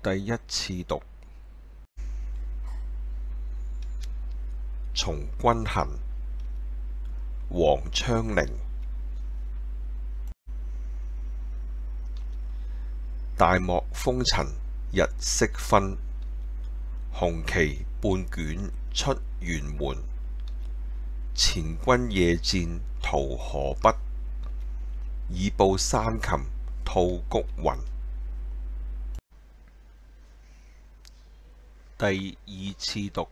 第一次讀從軍行，王昌齡。大漠風塵日色分，紅旗半捲出轅門。前軍夜戰屠河北，已報山禽吐谷渾。第二次讀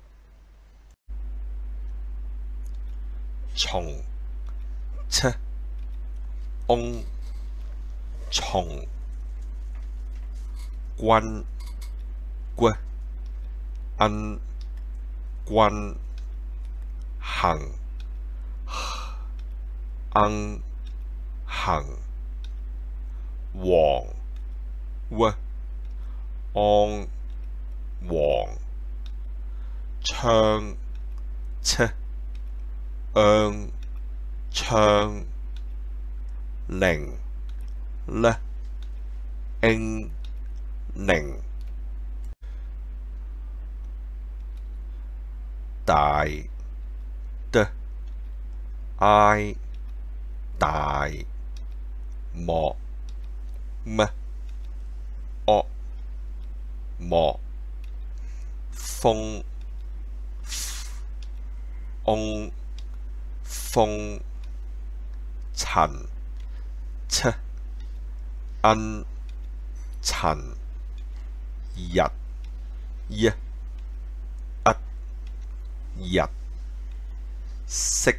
從翁從軍軍行行王王昌昌齡寧大漠風塵日色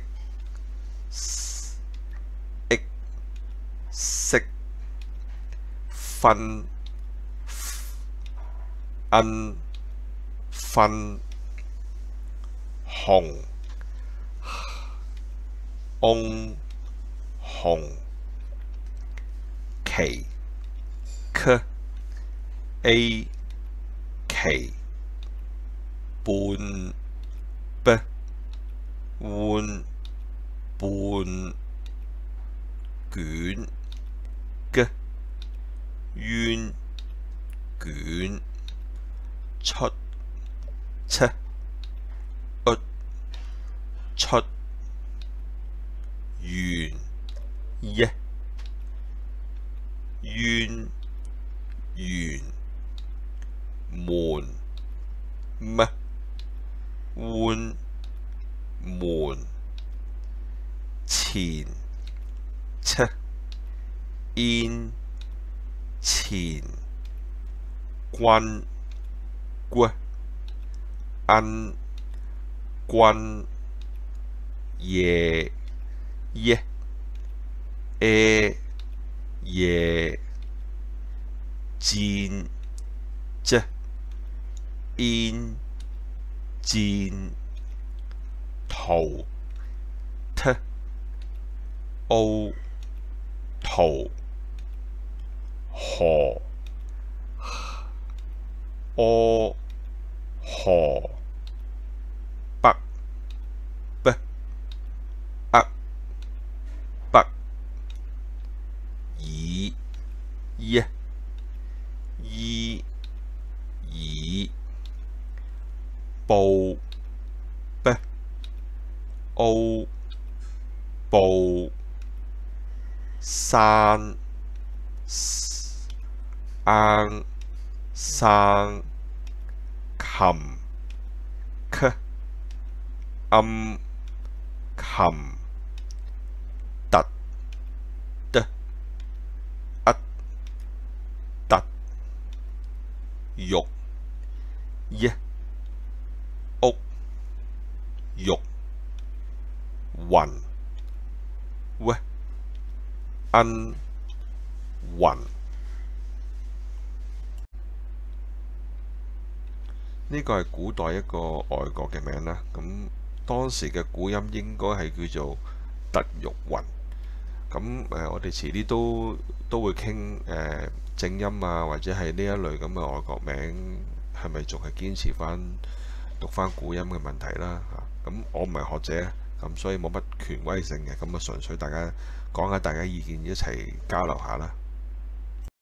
分紅旗半捲捲出轅門前軍夜戰屠河北已報山禽突玉屋雲呢個係古代一個外國嘅名啦。咁當時嘅古音應該係叫做突玉雲。咁我哋遲啲都會傾正音啊，或者係呢一類咁嘅外國名係咪仲係堅持翻讀翻古音嘅問題啦嚇。咁我唔係學者，咁所以冇乜權威性嘅，咁啊純粹大家講下大家意見，一齊交流下啦。